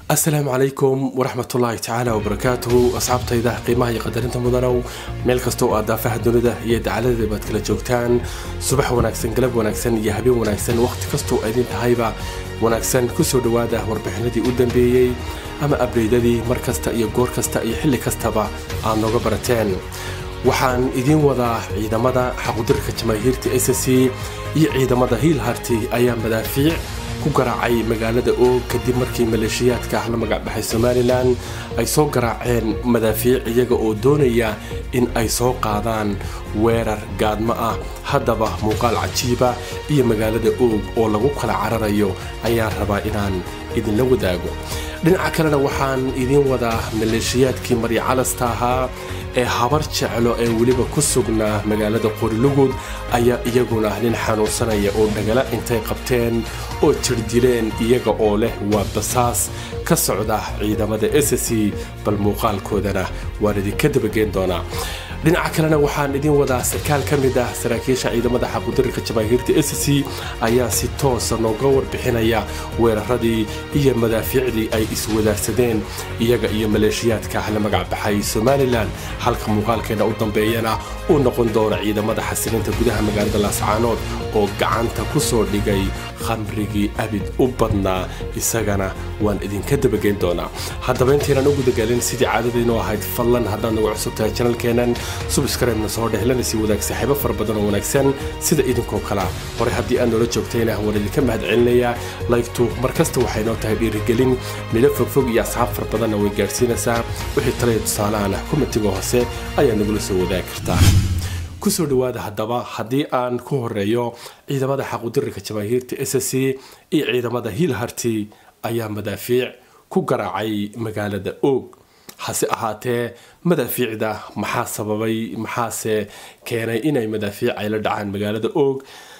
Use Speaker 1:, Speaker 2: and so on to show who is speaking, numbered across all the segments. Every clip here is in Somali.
Speaker 1: السلام عليكم ورحمة الله تعالى وبركاته. أصحابتي إذا قيمة يقدر أنتم مدنو ميل كستو أدافع الدنيا يد على ذي بتكلم جوكتان صباح وناكسن قلب وناكسن يهبي وناكسن وقت كستو أيدين هايبة وناكسن كسر دواده وربحنا دي قدام بيجي أما أبريد دي مركز تأي جور كستأي حل كستبا عن نجبرتين waxaan idin wadaa ciidamada xaqu-dirka jamaahiirta SSC iyo ciidamada Hiil Harti ayaa madaafiic ku garaacay magaalada oo kadib markii maleeshiyaadka la magac baxay Somaliland ay soo garaaceen madaafiic iyaga oo doonaya in ay soo qaadaan weerar gaadma ah. haddaba muuqaal cajiiba iyo magaalada oo lagu kala cararayo ayaa rabaa inaan idin la wadaago. dhinaca kalena waxaan idin wadaa maleeshiyaadkii Marya Calasta ahaa ee habar jeclo ee waliba ku sugnaa magaalada Qorilugud ayaa iyaguna nin xanuunsanaya oo dhagala intay qabteen oo jirdileen iyaga oo leh waa basaas ka socda ciidamada SSC bal muuqaalkoodana waan idinka dabageyn doonaa. dhinaca kalena waxaan idin wadaa sarkaal ka mid ah saraakiisha ciidamada xaqu-dirka jamaahiirta SSC ayaa si toos ah nooga warbixinaya weeraradii iyo madaafiicdii ay iswadaarsadeen iyaga iyo maleeshiyaadka la magac baxay Somaliland. halka muuqaalkeena u dambeeyana uu noqon doono ciidamada xasilinta gudaha magaalada Laascaanood oo gacanta ku soo dhigay khamrigii abid u badnaa isagana waan idinka dabageyn doonaa. haddaba intaynaan ugu dagalin sidii caadadaynu ahayd fadlan haddaad nagu cusubtahay channelkeenan subscribe-na soo dhehlan si wadaag saaxiibo fara badan oo wanaagsan sida idinkoo kala hore haddii aad noola joogtayna waan idinka mahadcelinayaa. like-tu markasta waxay noo tahay dhiirigelin milo fogfog iyo asxaab fara badanna way gaadhsiinaysaa. wixii talo iyo tusaalaana kumatiga hoose ayaa nagula soo wadaagi kartaa. kusoo dhawaada haddaba haddii aan ku horeeyo ciidamada xaqu-dirka jamaahiirta SSC iyo ciidamada Hiil Harti ayaa madaafiic ku garaacay magaalada Og. hase ahaatee madaafiicda maxaa sababay maxaase keenay inay madaafiic ay la dhacaan magaalada Og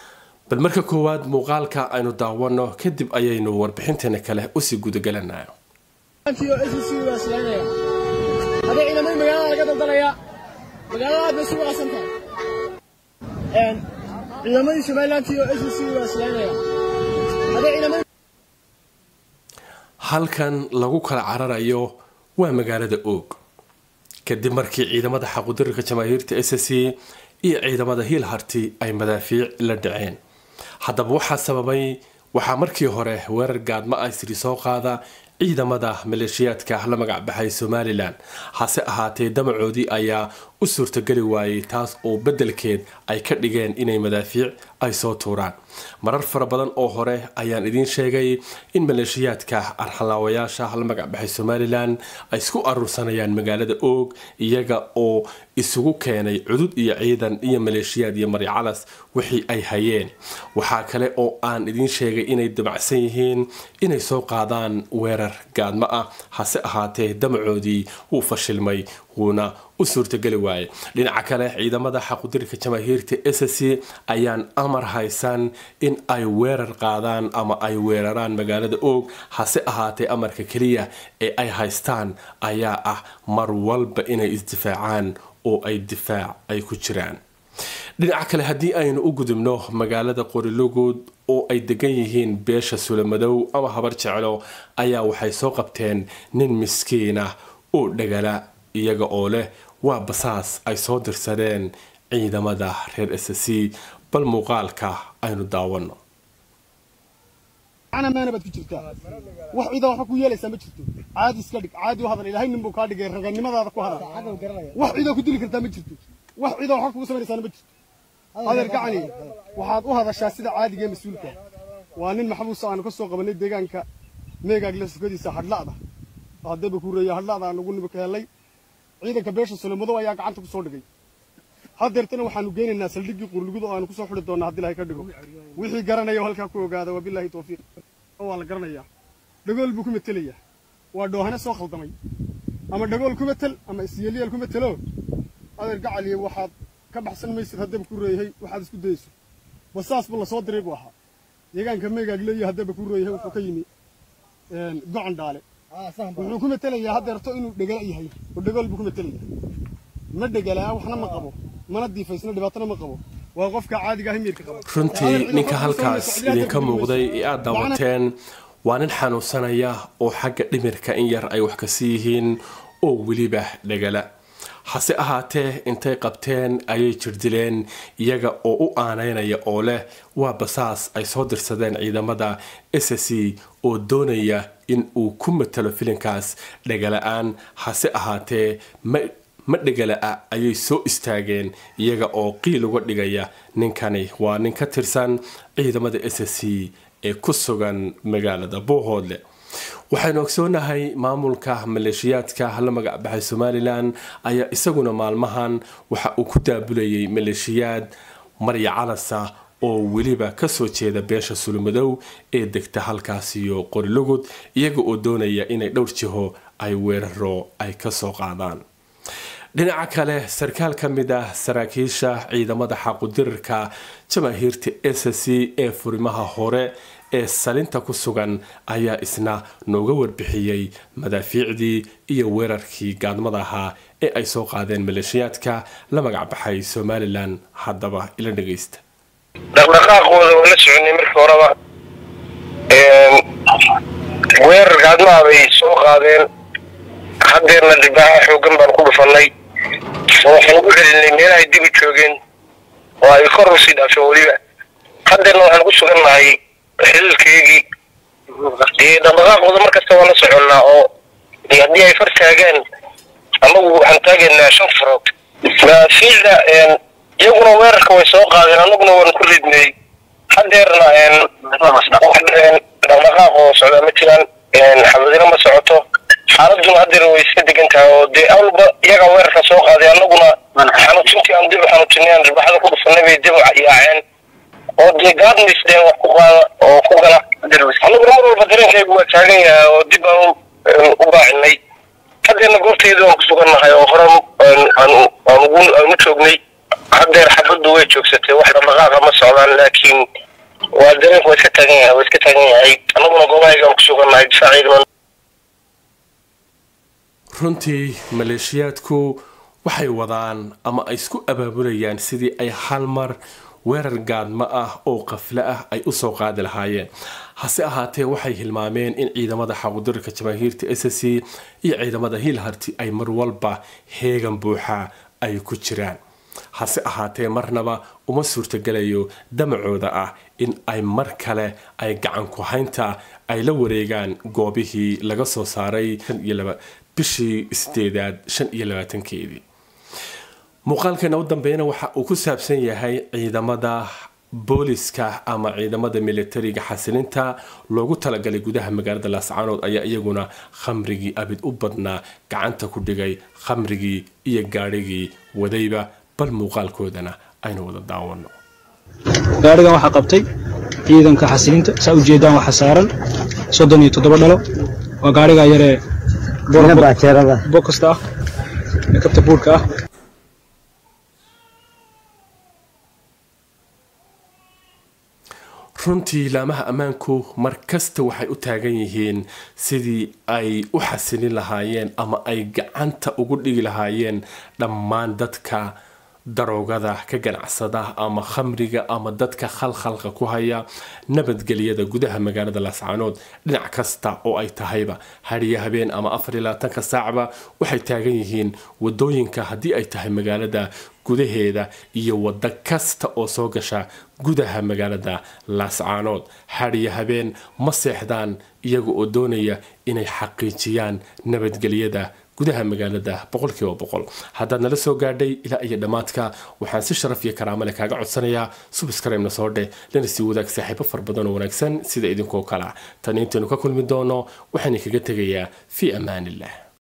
Speaker 1: bal marka koowaad muuqaalka aynu daawano kadib ayaynu warbixinteena kale u sii gudagalanayo. halkan lagu kala cararayo waa magaalada Og kadib markii ciidamada xaqu-dirka jamaahiirta SSC iyo ciidamada Hiil Harti ay madaafiic la dhaceen. haddaba waxaa sababay waxaa markii hore weerar gaadma ah soo qaada ciidamada maleeshiyaadka la magac baxay Somaliland. hase ahaatee damacoodii ayaa u suurtagali waayay taas oo bedelkeed ay ka dhigeen inay madaafiic ay soo tuuraan. marar fara badan oo hore ayaan idin sheegay in maleeshiyaadka arxalaawayaasha la magac baxay Somaliland ay isku arursanayaan magaalada Og iyaga oo isugu keenay cudud iyo ciidan iyo maleeshiyaad iyo Marya Calas wixii ay hayeen. waxaa kale oo aan idin sheegay inay dabacsan yihiin inay soo qaadaan weerar gaadma ah. hase ahaatee damacoodii wuu fashilmay wuuna u suurtagali waayay. dhinaca kale ciidamada xaqu-dirka jamaahiirta SSC ayaan amar haysan in ay weerar qaadaan ama ay weeraraan magaalada Og. hase ahaatee amarka kaliya ee ay haystaan ayaa ah mar walba inay isdifaacaan oo ay difaac ay ku jiraan. dhinaca kale haddii aynu u gudubno magaalada Qorilugud oo ay degan yihiin beesha Sulamadow ama habar jeclo ayaa waxay soo qabteen nin miskiin ah oo dhagala iyaga oo leh waa basaas ay soo dirsadeen ciidamada reer SSC bal muuqaalka aynu daawano.
Speaker 2: أنا ما نبت كجرتا وحيدا وحكو يليس ما جرتو عادي اسكدق عادي وهذا إلهي نبو كادغ رغنimada ku hada وحيدا ku dili kartaa ma jirto وحيدا waxa ku sameeysan ma jirto adeer gacani waxaad u hadashaa sida caadiga mas'uulka waa nin maxbuus aan ka soo qabanay deegaanka meegaag la sugadiisa hadlaada hadaba ku reeyay hadlaada anagu nib ka helay ciidanka beesha Sulamadow ayaa gacanta ku soo dhigay. hadeertana waxaanu geenaynaa saldhigii Qorilugud oo aan ku soo xidhi doonaa hadii Ilaahay ka dhigo wixii garanayo halka ku ogaada wabillahi tawfiiq. oo la garanaya dhagool buu ku metelaya waa doohana soo khaldamay ama dhagool ku metel ama isyeeliyal ku metelo adeer gacali waxaad ka baxsan maysid hadaba ku reeyay waxaad isku dayso basaas buu la soo diray buu ahaa deegaanka meegaag leeyahay hadaba ku reeyay wuxuu ka yimi go'an dhaale wuxuu ku metelaya hadeerto inuu dhagala yahay oo dhagool buu ku metelaya ma dhagala waxna ma qabo mana diifaysna dhibaatana ma qabo waa qofka caadiga ah mirka qabo.
Speaker 1: runtii ninka halkaas idinka muuqday ee aad daawateen waa nin xanuunsanaya oo xagga dhimirka in yar ay wax ka sii yihiin oo weliba dhagala hase ahaatee intay qabteen ayay jirdileen iyaga oo u aanaynaya oo leh waa basaas ay soo dirsadeen ciidamada SSC oo doonaya in uu ku matalo filinkaas dhagala-aan hase ahaatee ma dhagala-a ayay soo istaageen iyaga oo qiil uga dhigaya ninkani waa nin ka tirsan ciidamada SSC ee ku sugan magaalada Buuhoodle waxaanu ogsoonahay maamulka maleeshiyaadka la magac baxay Somaliland ayaa isaguna maalmahan waxa uu ku daabulayay maleeshiyaad marya calasa oo weliba ka soo jeeda beesha Sulumadow ee degta halkaas iyo Qorilugud iyaga oo doonaya inay dhowr jiho ay weeraro ay ka soo qaadaan dhinaca kale sarkaal ka mid ah saraakiisha ciidamada xaquudirka jamaahiirta SSC ee furimaha hore ee salinta ku sugan ayaa isna nooga warbixiyay madaafiicdii iyo weerarkii gaadmada ahaa ee ay soo qaadeen maleeshiyaadka la magac baxay Somaliland haddaba ila dhageysta
Speaker 3: dhaqdhaqaaqooda wala soconay markii horeba weerar gaadmaha bay soo qaadeen haddeerna dibaaxa xoogan baan ku dhufanay waxaan ugu celinay meel ay dib u joogeen oo ay kor usii dhaafeen weliba haddeerna waxaan ku sugannahay xililkeygii dhaqdhaqaaqooda markasta waa la soconnaa oo haddii ay far taagaan anagu waxaan taagaynaa 5 farood madaafiicda iyaguna weerarka way soo qaadeen anaguna waan ku ridnay haddeerna dhaqdhaqaaq oo socda ma jiraan xabadina ma socoto xaaladuna haddeer way iska degan tahay oo dee awalba iyaga weerarka soo qaaday anaguna xanuujintii aan dib u xanuujinay aan ribaaxada ku dhufanay bay dib u yaaceen oo dee gaadnis deen wax ku qaada oo ku gala anaguna mar walba dareenkaygu waa taagan yahay oo dib aan u baacinay haddeerna goobtayda waan ku sugannahay oo hore aan u joognay haddeer xabaddu way joogsatay wax dhaqdhaqaaqa ma socdaan laakiin waa dareenku waa iska taagan yahay anaguna goobahaygaan ku sugannahay difaacayduna
Speaker 1: runtii maleeshiyaadku waxay wadaan ama ay isku abaabulayaan sidii ay hal mar weerar gaadma ah oo qafle ah ay u soo qaadi lahaayeen hase ahaatee waxay hilmaameen in ciidamada xaquudirka jamaahiirta SSC iyo ciidamada Hiilharti ay mar walba heegan buuxa ay ku jiraan hase ahaatee marnaba uma suurtagalayo damacooda ah in ay mar kale ay gacan ku haynta ay la wareegaan goobihii laga soo saaray bishii 8 muuqaalkeena u dambeeyana waxa uu ku saabsan yahay ciidamada booliska ama ciidamada militariga xasilinta loogu talagalay gudaha magaalada Laascaanood ayaa iyaguna khamrigii abid u badnaa gacanta ku dhigay khamrigii iyo gaadhigii wadayba bal muuqaalkoodana aynu wada daawano
Speaker 4: gaadhigan waxa qabtay ciidanka xasilinta saa u jeedaan waxa saaran 37 dhalo waa gaadhiga yare bookasta ee kabta buurka ah
Speaker 1: runtii laamaha ammaanku mar kasta waxay u taagan yihiin sidii ay u xasilin lahaayeen ama ay gacanta ugu dhigi lahaayeen dhammaan dadka daroogada ka ganacsada ama khamriga ama dadka khalkhalka ku haya nabadgelyada gudaha magaalada Laascaanood dhinac kasta oo ay tahayba hariya habeen ama 24 saacba waxay taagan yihiin wadooyinka haddii ay tahay magaalada gudaheeda iyo wada kasta oo soo gasha gudaha magaalada Laascaanood hariya habeen ma seexdaan iyaga oo doonaya inay xaqiijiyaan nabadgelyada gudaha magaalada 100% haddaad nala soo gaadhay ilaa iyo dhamaadka waxaan si sharaf iyo karaamo leh kaaga codsanayaa subscribe-na soo dheh lana sii wadaag saaxiibo far badan oo wanaagsan sida idinkoo kala tan intaanu ka kulmi doono waxaan kaga tegayaa fi amaanillah